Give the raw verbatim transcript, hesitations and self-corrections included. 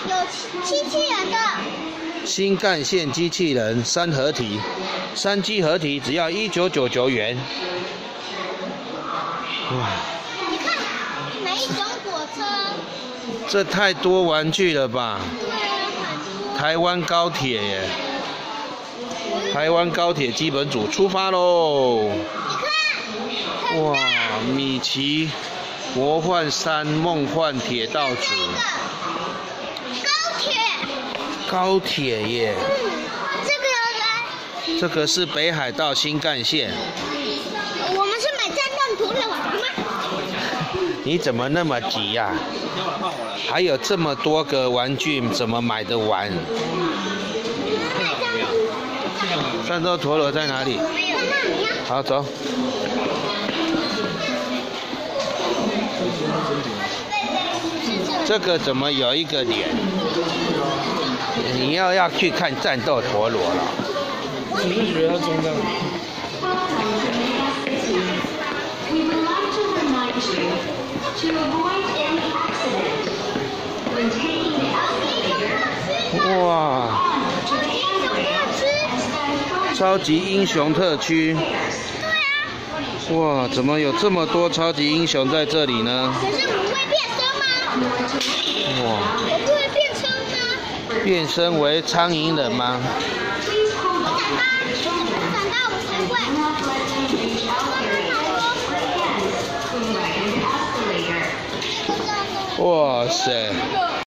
有机器人的。 新干线机器人三合体，三机合体只要一九九九元。哇！ 你看每一种火车。 这太多玩具了吧？ 对啊，很多。 台湾高铁耶！台湾高铁基本组出发喽！ 你看， 哇，米奇魔幻山梦幻铁道组。 高铁。 高铁耶！ 嗯，这个来。 这个是北海道新干线。 我们是买战斗陀螺吗？ 你怎么那么急呀、啊？还有这么多个玩具，怎么买得完？战斗陀螺在哪里？好，走。这个怎么有一个脸？你要要去看战斗陀螺了。 我只是觉得它中档。 哇！超级英雄特区。哇，怎么有这么多超级英雄在这里呢？ 可是我会变身吗？ 哇！ 我不会变身吗？ 变身为苍蝇人吗？ 我长大，我长大我才会。哇塞！